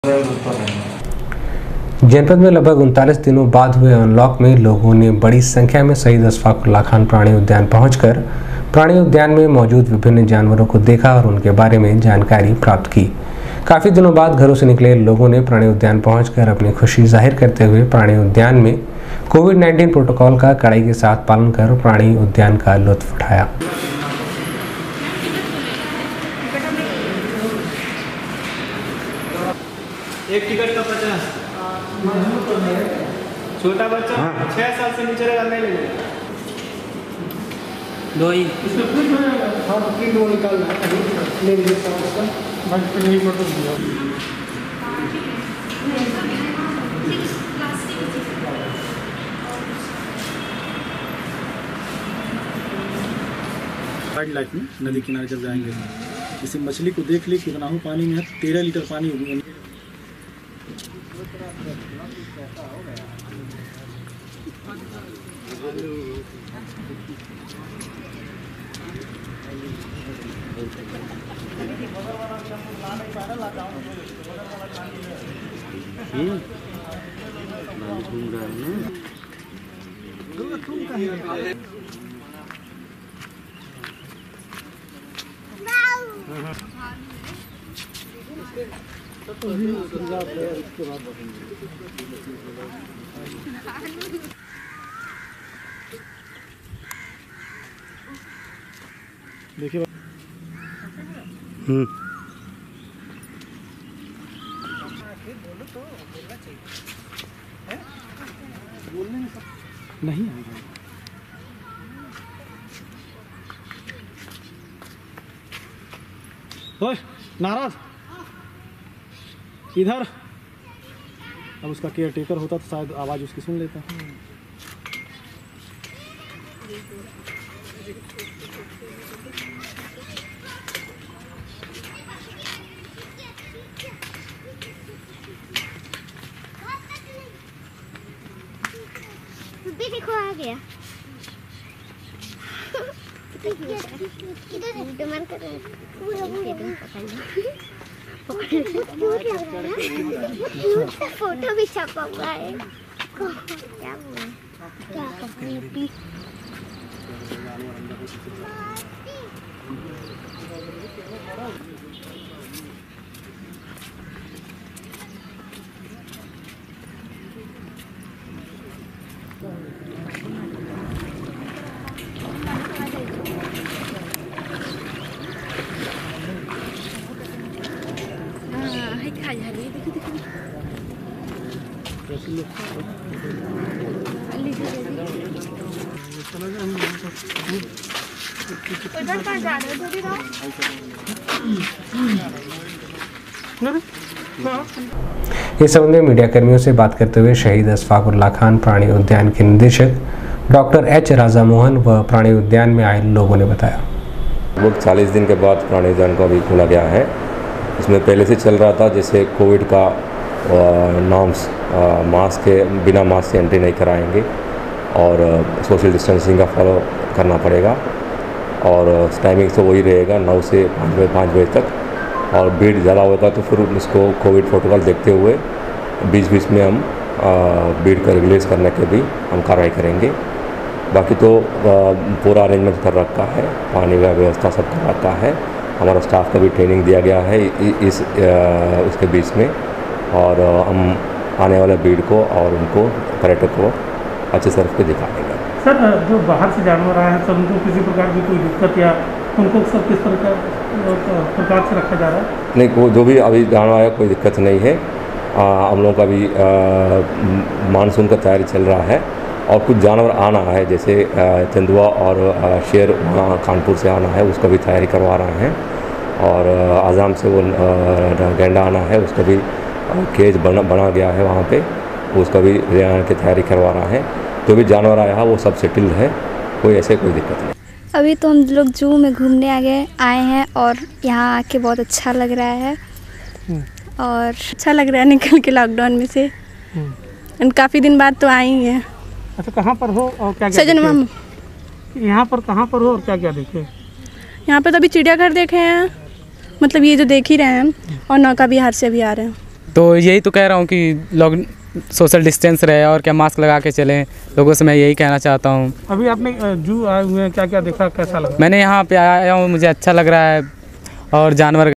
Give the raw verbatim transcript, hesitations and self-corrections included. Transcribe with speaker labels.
Speaker 1: जनपद में लगभग उनतालीस दिनों बाद हुए अनलॉक में लोगों ने बड़ी संख्या में शहीद अशफाकुल्लाह खान प्राणी उद्यान पहुंचकर प्राणी उद्यान में मौजूद विभिन्न जानवरों को देखा और उनके बारे में जानकारी प्राप्त की। काफी दिनों बाद घरों से निकले लोगों ने प्राणी उद्यान पहुंचकर अपनी खुशी जाहिर करते हुए प्राणी उद्यान में कोविड नाइन्टीन प्रोटोकॉल का कड़ाई के साथ पालन कर प्राणी उद्यान का लुत्फ उठाया।
Speaker 2: एक टिकट का पचास। छोटा बच्चा छह साल से नीचे रहेगा नहीं लगेगा। दो ही हाँ तीन दो निकालना है ले लीजिए उसका बस पे नहीं फोटो दिया।
Speaker 3: वाइल्ड लाइफ में नदी किनारे जब जाएंगे इसी मछली को देख ली कितना हूँ पानी में तेरह लीटर पानी होगी। देखिए हम्म नहीं आएगा। ओए नाराज इधर। अब उसका केयर टेकर होता तो शायद आवाज उसकी सुन लेता।
Speaker 4: देखो आ गया किधर मन कर पूरा पूरा फोटो भी छपा हुआ है। क्या हुआ क्या
Speaker 1: इस संबंध में मीडिया कर्मियों से बात करते हुए शहीद अशफाकुल्लाह खान प्राणी उद्यान के निदेशक डॉक्टर एच राजा मोहन व प्राणी उद्यान में आए लोगों ने बताया।
Speaker 5: लगभग चालीस दिन के बाद प्राणी उद्यान को अभी खोला गया है। इसमें पहले से चल रहा था जैसे कोविड का नॉर्म्स, मास्क के बिना मास्क से एंट्री नहीं कराएंगे और सोशल डिस्टेंसिंग का फॉलो करना पड़ेगा और टाइमिंग तो वही रहेगा नौ से पाँच बजे पाँच बजे तक। और भीड़ ज़्यादा होगा तो फिर इसको कोविड प्रोटोकॉल देखते हुए बीच बीच में हम भीड़ को रेगुलेट करने के भी हम कार्रवाई करेंगे। बाकी तो पूरा अरेंजमेंट कर रखा है, पानी का व्यवस्था सब कर रखा है। हमारा स्टाफ का भी ट्रेनिंग दिया गया है इस उसके बीच में और हम आने वाले भीड़ को और उनको पर्यटक को अच्छे तरफ के दिखा देंगे।
Speaker 6: सर जो बाहर से जानवर आए हैं सर उनको किसी प्रकार की कोई दिक्कत या उनको सब किस प्रकार प्रकार से रखा जा रहा है?
Speaker 5: नहीं, वो जो भी अभी जानवर आया कोई दिक्कत नहीं है। हम लोगों का भी मानसून का तैयारी चल रहा है और कुछ जानवर आना है जैसे तेंदुआ और शेर वहाँ कानपुर से आना है, उसका भी तैयारी करवा रहे हैं। और आज़ाम से वो गेंडा आना है, उसका भी केज बना बना गया है वहाँ पे, उसका भी ले आने की तैयारी करवा रहा है। जो भी जानवर आया है वो सब सेटल्ड है, कोई ऐसे कोई दिक्कत नहीं।
Speaker 7: अभी तो हम लोग जू में घूमने आ गए आए हैं और यहाँ आके बहुत अच्छा लग रहा है और अच्छा लग रहा है निकल के लॉकडाउन में से। काफ़ी दिन बाद तो आई ही है।
Speaker 6: अच्छा, कहाँ पर हो और क्या क्या
Speaker 7: सजन मामा
Speaker 6: यहाँ पर कहाँ पर हो और क्या क्या देखे?
Speaker 7: यहाँ पे तो अभी चिड़ियाघर देखे हैं, मतलब ये जो देख ही रहे हैं, और नौका विहार से भी आ रहे हैं।
Speaker 8: तो यही तो कह रहा हूँ कि लोग सोशल डिस्टेंस रहे और क्या मास्क लगा के चलें, लोगों से मैं यही कहना चाहता हूँ।
Speaker 6: अभी आपने जू आए हुए हैं, क्या क्या देखा, कैसा लगा?
Speaker 8: मैंने यहाँ पे आया हूँ, मुझे अच्छा लग रहा है और जानवर